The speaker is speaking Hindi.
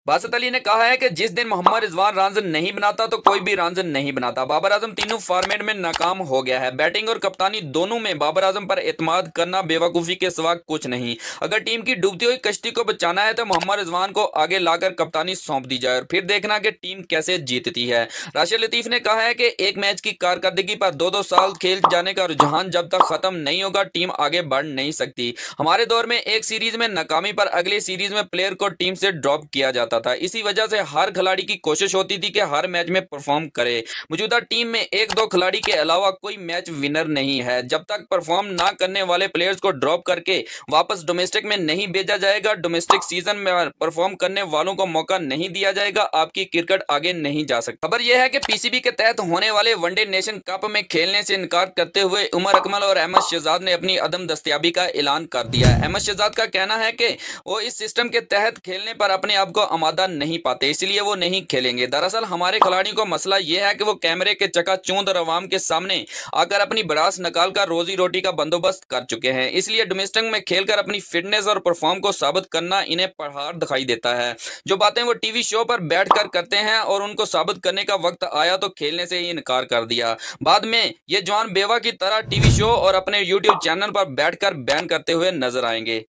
बासत अली ने कहा है कि जिस दिन मोहम्मद रिजवान रन नहीं बनाता तो कोई भी रन नहीं बनाता। बाबर आजम तीनों फॉर्मेट में नाकाम हो गया है। बैटिंग और कप्तानी दोनों में बाबर आजम पर एतमाद करना बेवकूफ़ी के सिवा कुछ नहीं। अगर टीम की डूबती हुई कश्ती को बचाना है तो मोहम्मद रिजवान को आगे लाकर कप्तानी सौंप दी जाए और फिर देखना कि टीम कैसे जीतती है। राशिद लतीफ़ ने कहा है कि एक मैच की कारकर्दगी पर 2-2 साल खेल जाने का रुझान जब तक खत्म नहीं होगा टीम आगे बढ़ नहीं सकती। हमारे दौर में एक सीरीज में नाकामी पर अगली सीरीज में प्लेयर को टीम से ड्रॉप किया जाता था। इसी वजह से हर खिलाड़ी की कोशिश होती थी कि हर मैच में परफॉर्म करे। मौजूदा टीम में एक दो खिलाड़ी के अलावा कोई मैच विनर नहीं है। जब तक परफॉर्म ना करने वाले प्लेयर्स को ड्रॉप करके वापस डोमेस्टिक में नहीं भेजा जाएगा, डोमेस्टिक सीजन में परफॉर्म करने वालों को मौका नहीं दिया जाएगा, आपकी क्रिकेट आगे नहीं जा सकती। खबर यह है कि पीसीबी के तहत होने वाले वनडे नेशन कप में खेलने से इनकार करते हुए उमर अकमल और अहमद शहजाद ने अपनी अदम दस्तयाबी का ऐलान कर दिया है। अहमद शहजाद का कहना है कि वो इस सिस्टम के तहत खेलने पर अपने आप को आमादा नहीं पाते, इसलिए वो नहीं खेलेंगे। दरअसल हमारे खिलाड़ियों को मसला यह है कि वो कैमरे के चकाचौंध और अवाम के सामने आकर अपनी भड़ास निकाल कर रोजी रोटी का बंदोबस्त कर चुके हैं, इसलिए डोमेस्टिक में खेलकर अपनी फिटनेस और परफॉर्म को साबित करना इन्हें पहाड़ दिखाई देता है। जो बातें वो टीवी शो पर बैठकर करते हैं और उनको साबित करने का वक्त आया तो खेलने से ही इनकार कर दिया। बाद में ये जवान बेवा की तरह टीवी शो और अपने यूट्यूब चैनल पर बैठकर बयान करते हुए नजर आएंगे।